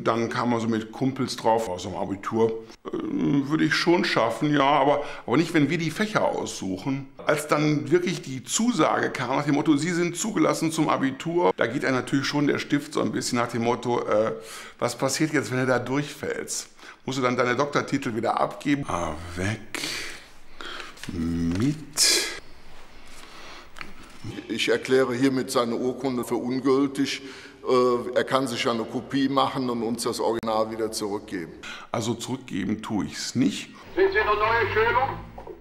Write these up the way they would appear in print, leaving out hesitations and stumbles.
dann kam man so mit Kumpels drauf aus dem Abitur. Würde ich schon schaffen, ja, aber nicht, wenn wir die Fächer aussuchen. Als dann wirklich die Zusage kam nach dem Motto, Sie sind zugelassen zum Abitur, da geht einem natürlich schon der Stift so ein bisschen nach dem Motto, was passiert jetzt, wenn du da durchfällst? Musst du dann deine Doktortitel wieder abgeben? Weg mit... Ich erkläre hiermit seine Urkunde für ungültig. Er kann sich eine Kopie machen und uns das Original wieder zurückgeben. Also zurückgeben tue ich es nicht. Sind Sie eine neue Schulung?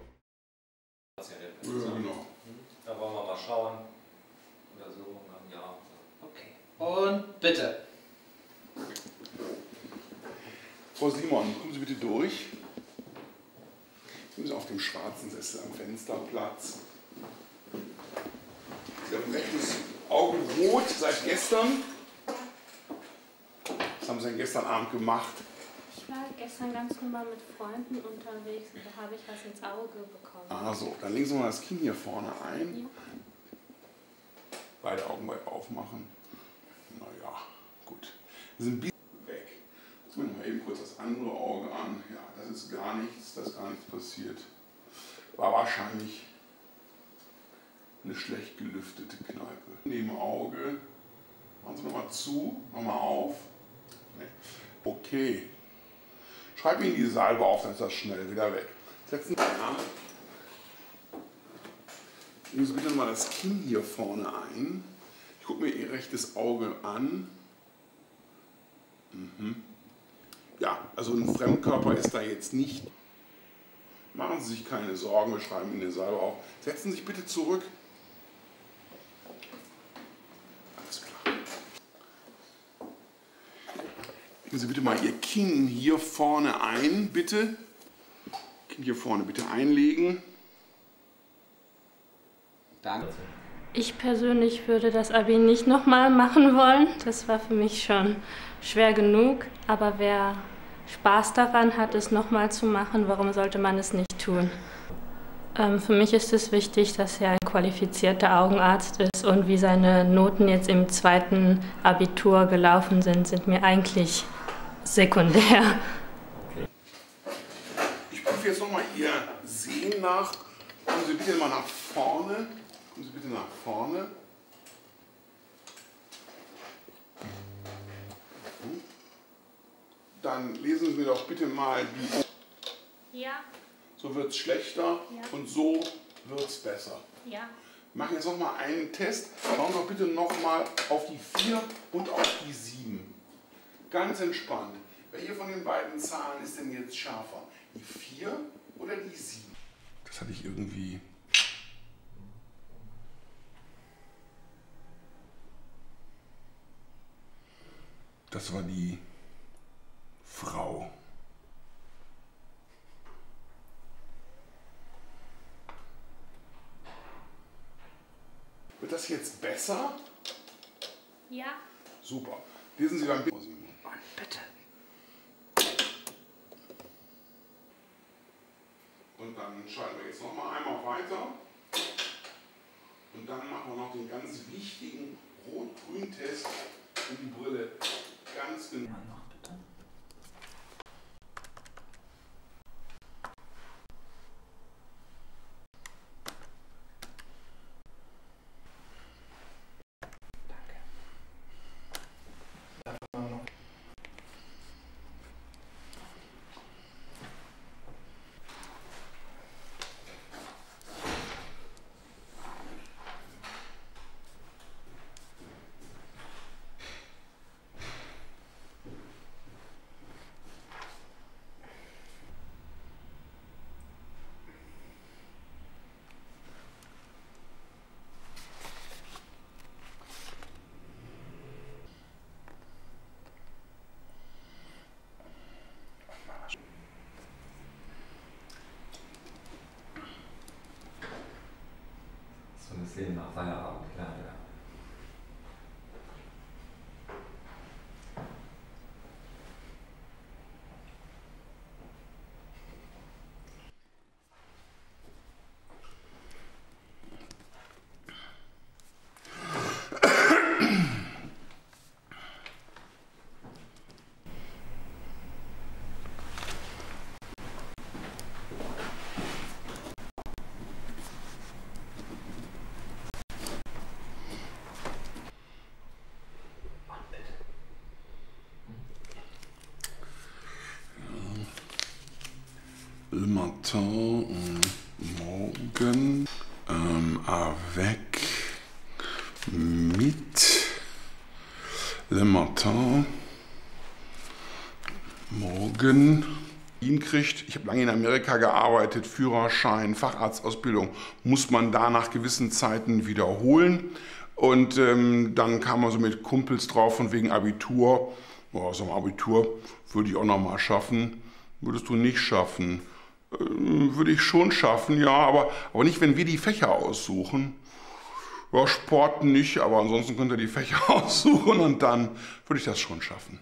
Ja, genau. Da wollen wir mal schauen. Untersuchung am Jahr. Okay. Und bitte. Frau Simon, kommen Sie bitte durch. Sie sind auf dem schwarzen Sessel am Fensterplatz. Sie haben ein rechtes Auge rot seit gestern. Was haben Sie denn gestern Abend gemacht? Ich war gestern ganz normal mit Freunden unterwegs und da habe ich was ins Auge bekommen. Ah so, dann legen Sie mal das Kinn hier vorne ein. Ja. Beide Augen weit aufmachen. Naja, gut. Sie sind ein bisschen weg. Jetzt machen wir mal eben kurz das andere Auge an. Ja, das ist gar nichts, da ist gar nichts passiert. War wahrscheinlich eine schlecht gelüftete Kneipe. Neben Auge. Machen Sie nochmal zu, nochmal auf. Nee. Okay. Schreib Ihnen die Salbe auf, dann ist das schnell wieder weg. Setzen Sie an. Legen Sie bitte mal das Kinn hier vorne ein. Ich gucke mir Ihr rechtes Auge an. Ja, also ein Fremdkörper ist da jetzt nicht. Machen Sie sich keine Sorgen, wir schreiben Ihnen die Salbe auf. Setzen Sie sich bitte zurück. Alles klar. Legen Sie bitte mal Ihr Kinn hier vorne ein, bitte. Kinn hier vorne bitte einlegen. Danke. Ich persönlich würde das Abi nicht nochmal machen wollen. Das war für mich schon schwer genug. Aber wer Spaß daran hat, es nochmal zu machen, warum sollte man es nicht tun? Für mich ist es wichtig, dass er ein qualifizierter Augenarzt ist und wie seine Noten jetzt im zweiten Abitur gelaufen sind mir eigentlich sekundär. Ich prüfe jetzt nochmal Ihr Sehen nach. Kommen Sie bitte mal nach vorne. Kommen Sie bitte nach vorne. Dann lesen Sie mir doch bitte mal die. Ja, So wird es schlechter Ja. und so wird es besser. ja. Wir machen jetzt nochmal einen Test. Schauen Sie doch bitte nochmal auf die 4 und auf die 7. Ganz entspannt. Welche von den beiden Zahlen ist denn jetzt schärfer? Die 4 oder die 7? Das hatte ich irgendwie... Das war die Frau. Wird das jetzt besser? Ja. Super. Lesen Sie dann bitte. Bitte. Und dann schalten wir jetzt noch mal einmal weiter. Und dann machen wir noch den ganz wichtigen Rot-Grün-Test in die Brille. Ganz genau. So eine Szene nach Feierabend, klar, ja. Le matin, morgen, avec, mit, le matin, morgen. Kriegt. Ich habe lange in Amerika gearbeitet, Führerschein, Facharztausbildung, muss man da nach gewissen Zeiten wiederholen. Und dann kam man so mit Kumpels drauf von wegen Abitur. Oh, so ein Abitur würde ich auch noch mal schaffen. Würdest du nicht schaffen? Würde ich schon schaffen, ja, aber nicht, wenn wir die Fächer aussuchen. Ja, Sport nicht, aber ansonsten könnt ihr die Fächer aussuchen und dann würde ich das schon schaffen.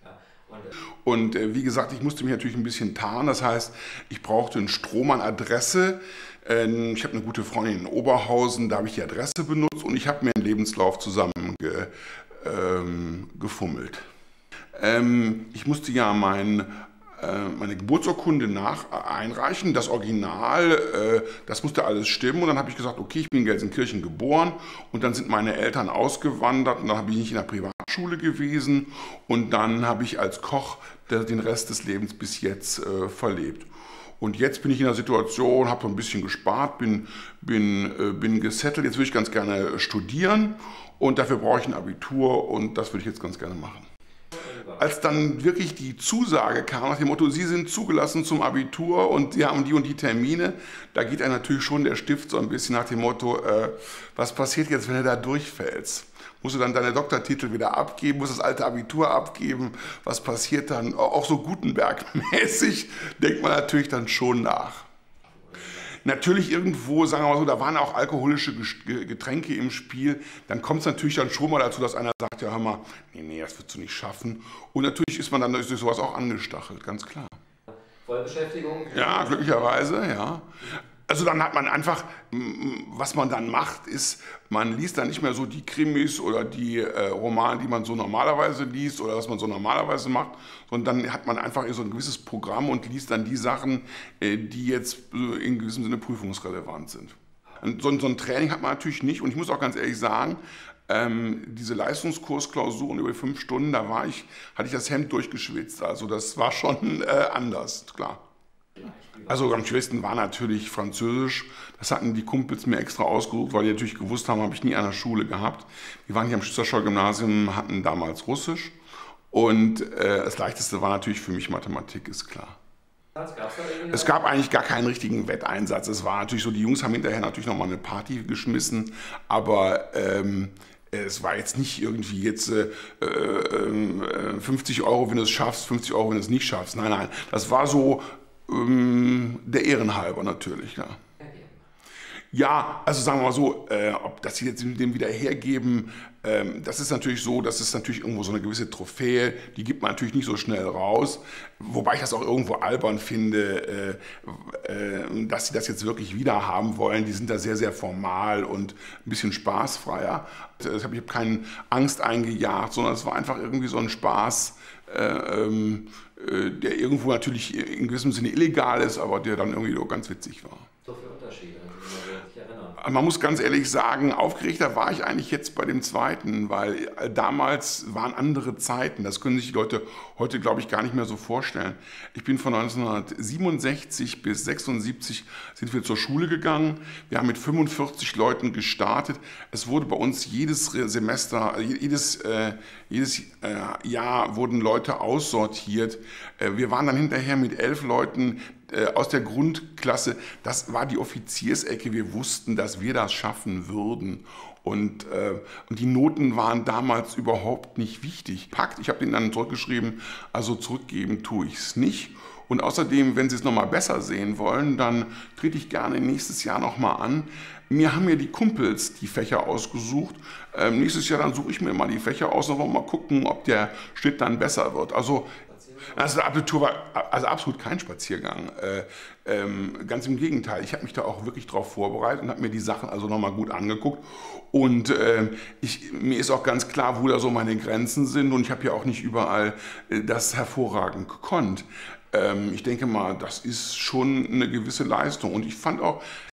Und wie gesagt, ich musste mich natürlich ein bisschen tarnen. Das heißt, ich brauchte einen Strom an Adresse. Ich habe eine gute Freundin in Oberhausen, da habe ich die Adresse benutzt und ich habe mir einen Lebenslauf zusammen gefummelt. Ich musste ja meine Geburtsurkunde einreichen, das Original, das musste alles stimmen. Und dann habe ich gesagt, okay, ich bin in Gelsenkirchen geboren und dann sind meine Eltern ausgewandert und dann bin ich in der Privatschule gewesen und dann habe ich als Koch den Rest des Lebens bis jetzt verlebt. Und jetzt bin ich in der Situation, habe so ein bisschen gespart, bin gesettelt, jetzt würde ich ganz gerne studieren und dafür brauche ich ein Abitur und das würde ich jetzt ganz gerne machen. Als dann wirklich die Zusage kam nach dem Motto, Sie sind zugelassen zum Abitur und Sie haben die und die Termine, da geht einem natürlich schon der Stift so ein bisschen nach dem Motto, was passiert jetzt, wenn du da durchfällst? Musst du dann deine Doktortitel wieder abgeben, musst das alte Abitur abgeben, was passiert dann? Auch so Gutenberg-mäßig denkt man natürlich dann schon nach. Natürlich irgendwo, sagen wir mal so, da waren auch alkoholische Getränke im Spiel. Dann kommt es natürlich dann schon mal dazu, dass einer sagt, ja hör mal, nee, das wirst du nicht schaffen. Und natürlich ist man dann durch sowas auch angestachelt, ganz klar. Vollbeschäftigung? Ja, glücklicherweise, ja. Also dann hat man einfach, was man dann macht, ist, man liest dann nicht mehr so die Krimis oder die Romane, die man so normalerweise liest oder was man so normalerweise macht, sondern dann hat man einfach so ein gewisses Programm und liest dann die Sachen, die jetzt in gewissem Sinne prüfungsrelevant sind. Und so ein Training hat man natürlich nicht und ich muss auch ganz ehrlich sagen, diese Leistungskursklausuren über 5 Stunden, hatte ich das Hemd durchgeschwitzt, also das war schon anders, klar. Also am schwersten war natürlich Französisch. Das hatten die Kumpels mir extra ausgesucht, weil die natürlich gewusst haben, habe ich nie an der Schule gehabt. Wir waren hier am Schützerscholl-Gymnasium, hatten damals Russisch. Und das Leichteste war natürlich für mich Mathematik, ist klar. Es gab eigentlich gar keinen richtigen Wetteinsatz. Es war natürlich so, die Jungs haben hinterher natürlich nochmal eine Party geschmissen, aber es war jetzt nicht irgendwie jetzt 50 Euro, wenn du es schaffst, 50 Euro, wenn du es nicht schaffst. Nein, nein, das war so der Ehrenhalber natürlich, ja. Ja, also sagen wir mal so, ob das sie jetzt dem wieder hergeben, das ist natürlich so, das ist natürlich irgendwo so eine gewisse Trophäe, die gibt man natürlich nicht so schnell raus, wobei ich das auch irgendwo albern finde, dass sie das jetzt wirklich wieder haben wollen, die sind da sehr, sehr formal und ein bisschen spaßfreier. Ich habe keine Angst eingejagt, sondern es war einfach irgendwie so ein Spaß, der irgendwo natürlich in gewissem Sinne illegal ist, aber der dann irgendwie doch ganz witzig war. So viele Unterschiede, an die man sich erinnern. Man muss ganz ehrlich sagen, aufgeregter war ich eigentlich jetzt bei dem zweiten, weil damals waren andere Zeiten. Das können sich die Leute heute, glaube ich, gar nicht mehr so vorstellen. Ich bin von 1967 bis 1976 sind wir zur Schule gegangen. Wir haben mit 45 Leuten gestartet. Es wurde bei uns jedes Semester, jedes Jahr wurden Leute aussortiert. Wir waren dann hinterher mit 11 Leuten aus der Grundklasse, das war die Offiziersecke, wir wussten, dass wir das schaffen würden. Und die Noten waren damals überhaupt nicht wichtig. Ich habe denen dann zurückgeschrieben, also zurückgeben tue ich es nicht. Und außerdem, wenn Sie es nochmal besser sehen wollen, dann trete ich gerne nächstes Jahr nochmal an. Mir haben die Kumpels die Fächer ausgesucht. Nächstes Jahr dann suche ich mir mal die Fächer aus und mal gucken, ob der Schnitt dann besser wird. Also das Abitur war also absolut kein Spaziergang, ganz im Gegenteil. Ich habe mich da auch wirklich drauf vorbereitet und habe mir die Sachen also nochmal gut angeguckt und mir ist auch ganz klar, wo da so meine Grenzen sind und ich habe ja auch nicht überall das hervorragend gekonnt. Ich denke mal, das ist schon eine gewisse Leistung und ich fand auch,